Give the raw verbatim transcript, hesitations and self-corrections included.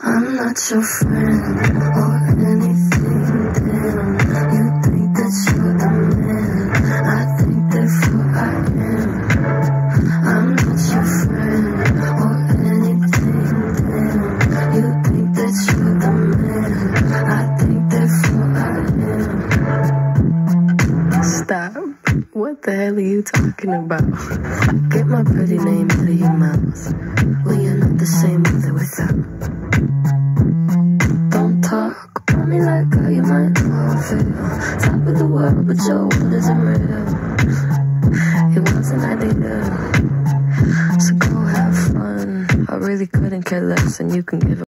I'm not your friend or anything, damn. You think that you're the man, I think therefore I am. I'm not your friend or anything, damn. You think that you're the man, I think therefore I am. Stop. What the hell are you talking about? Get my pretty name out of your mouth. Well, you're not the same with or without. Don't talk about me like how you might know how I feel. Top of the world, but your world isn't real. It wasn't ideal. So go have fun. I really couldn't care less, and you can give a